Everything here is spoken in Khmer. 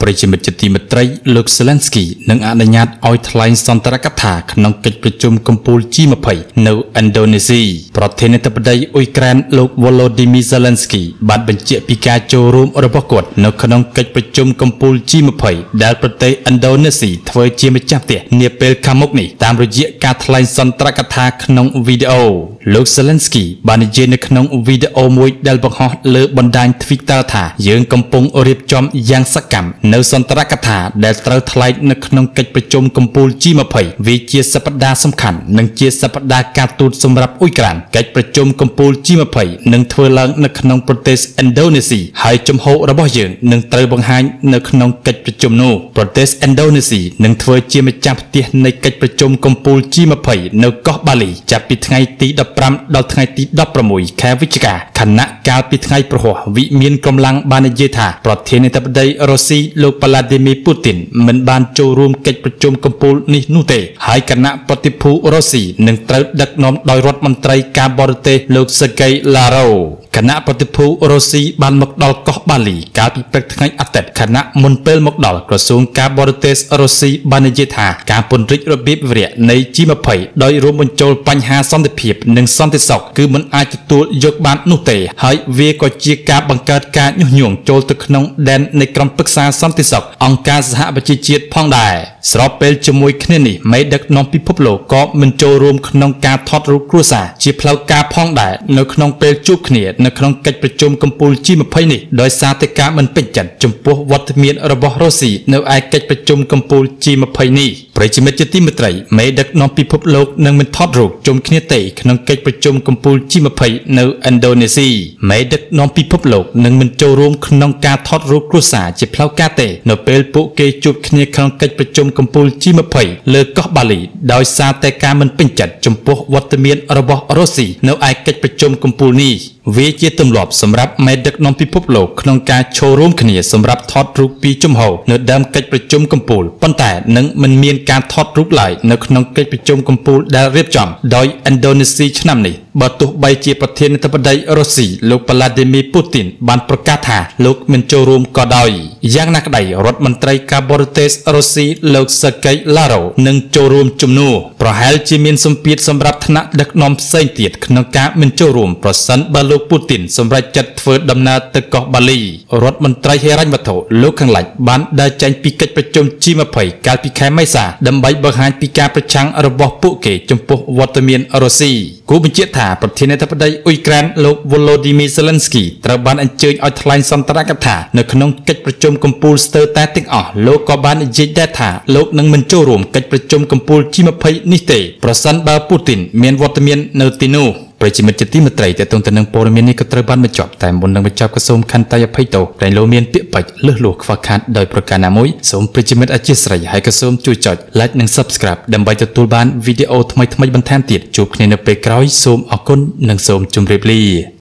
ប្រិយមិត្តជាទីមេត្រីលោក Zelensky នឹងអនុញ្ញាតឲ្យថ្លែងសន្ទរកថាក្នុងកិច្ចប្រជុំកំពូល G20 នៅឥណ្ឌូនេស៊ីប្រធានាធិបតីអ៊ុយក្រែនលោក Volodymyr Zelensky បានបញ្ជាក់ពីការចូលរួមរបស់គាត់នៅក្នុងកិច្ចប្រជុំកំពូល G20 ដែលប្រទេសឥណ្ឌូនេស៊ីធ្វើជាម្ចាស់ផ្ទះនាពេលខាងមុខនេះតាមរយៈការថ្លែងសន្ទរកថាក្នុងវីដេអូលោក Zelensky បាននិយាយនៅក្នុងវីដេអូមួយដែលបង្ហោះលើបណ្ដាញ Twitter ថាយើងកំពុងរៀបចំយ៉ាងសកម្មនៅសន្ទរកថាដែលត្រូវថ្លែងនៅក្នុងកិច្ចប្រជុំកំពូល G20 វាជាសប្តាហ៍សំខាន់និងជាសប្តាហ៍ការទូតសម្រាប់អ៊ុយក្រែនកិច្ចប្រជុំកំពូល G20 នឹងធ្វើឡើងនៅក្នុងប្រទេសឥណ្ឌូនេស៊ីហើយជំហររបស់យើងនឹងត្រូវបង្ហាញនៅក្នុងកិច្ចប្រជុំនោះប្រទេសឥណ្ឌូនេស៊ីនឹងធ្វើជាម្ចាស់ផ្ទះនៃកិច្ចប្រជុំកំពូល G20 នៅកោះបាលីចាប់ពីថ្ងៃទី15ដល់ថ្ងៃទី16ខែវិច្ឆិកាខណៈកាលពីថ្ងៃប្រហោះវិមានកម្លាំងបាននិយាយថាប្រធានាធិបតីរុស្ស៊ីលោក Vladimir Putin មិនបានចូលរួមកិច្ចប្រជុំកំពូលនេះនោះទេហើយគណៈប្រតិភូរុស្ស៊ីនឹងត្រូវដឹកនាំដោយរដ្ឋមន្ត្រីការបរទេសលោក Sergei Lavrov គណៈប្រតិភូរុស្ស៊ីបានមកដល់កោះបាលីកាលពីព្រឹកថ្ងៃអាទិត្យខណៈមុនពេលមកដល់ក្រសួងការបរទេសរុស្ស៊ីបាននិយាយថាការពង្រីករបៀបវារៈនៃ G20 ដោយរួមបញ្ចូលបញ្ហាសន្តិភាពនិងសន្តិសុខគឺមិនអាចទទួលយកបាននោះទេហើយវាក៏ជាការបង្កើតការញុះញង់ចូលទៅក្នុងដែននៃក្រុមប្រឹក្សាសន្តិសុខអង្គការសហប្រជាជាតិផងដែរស្របពេលជាមួយគ្នានេះមេដឹកនាំពិភពលោកក៏មិនចូលរួមក្នុងការថតរូបគ្រួសារជាផ្លូវការផងដែរនៅក្នុងពេលជួបគ្នានៅក្នុងកិច្ចប្រជុំកំពូល G20 នេះដោយសារតែការមិនពេញចិត្តចំពោះវត្តមានរបស់រុស្ស៊ីនៅឯកិច្ចប្រជុំកំពូល G20 នេះប្រិយមិត្តជាទីមេត្រីមេដឹកនាំពិភពលោកនឹងមិនថតរូបជុំគ្នាទេក្នុងកិច្ចប្រជុំកំពូល G20 នៅឥណ្ឌូនេស៊ីមេដឹកនាំពិភពលោកនឹងមិនចូលរួមក្នុងការថតរូបគ្រួសារជាផ្លូវការទេនៅពេលពួកគេជួបគ្នាក្នុងកិច្ចប្រជុំកំពូល G20 លើកោះបាលីដោយសារតែការមិនពេញចិត្តចំពោះវត្តមានរបស់រុស្ស៊ីនៅឯកិច្ចប្រជុំកំពូលនេះវាជាទម្លាប់សម្រាប់មេដឹកនាំពិភពលោកក្នុងការចូលរួមគ្នាសម្រាប់ថតរូបពីជំហរនៅដើមកិច្ចប្រជុំកំពូលប៉ុន្តែនឹងមិនមានការថតរូបឡើយនៅក្នុងកិច្ចប្រជុំកំពូលដែលរៀបចំដោយឥណ្ឌូនេស៊ីឆ្នាំនេះបើទោះបីជាប្រធានាធិបតីរុស្ស៊ីលោក Vladimir Putin បានប្រកាសថាលោកមិនចូលរួមក៏ដោយយ៉ាងណាក្តីរដ្ឋមន្ត្រីការបរទេសរុស្ស៊ីលោក Sergei Lavrov នឹងចូលរួមជំនួសប្រហែលជាមានសម្ពាធសម្រាប់ថ្នាក់ដឹកនាំផ្សេងទៀតក្នុងការមិនចូលរួមប្រសិនបើលោក Putin សម្រេចចិត្តធ្វើដំណើរទៅកោះបាលីរដ្ឋមន្ត្រីហិរញ្ញវត្ថុលោកខាងលិចបានដើរចេញពីកិច្ចប្រជុំ G20 កាលពីខែមេសាដើម្បីបង្ហាញពីការប្រឆាំងរបស់ពួកគេចំពោះវត្តមានរុស្ស៊ីគូបញ្ជាក់ថាប្រធានាធិបតីអ៊ុយក្រែនលោក Volodymyr Zelensky ត្រូវបានអញ្ជើញឲ្យថ្លែងសន្ទរកថានៅក្នុងកិច្ចប្រជុំកំពូលស្ទើរតែទាំងអស់លោកក៏បាននិយាយដែរថាលោកនឹងមិនចូលរួមកិច្ចប្រជុំកំពូល G20 នេះទេប្រសិនបើ Putin មានវត្តមាននៅទីនោះប្រិយមិត្តជាទីមេត្រីតើតើនឹងព័ត៌មាននេះក៏ត្រូវបានបញ្ចប់តែមុននឹងបញ្ចប់ក៏សូមខន្តីអភ័យទោសដែលលោកមានពាក្យពេចន៍លឺលួសខ្វះខាតដោយប្រការណាមួយសូមប្រិយមិត្តអធិស្ឋានហើយក៏សូមជួយចុច Like និង Subscribe ដើម្បីទទួលបានវីដេអូថ្មីៗបន្ថែមទៀតជួបគ្នានៅពេលក្រោយសូមអរគុណនិងសូមជម្រាបលា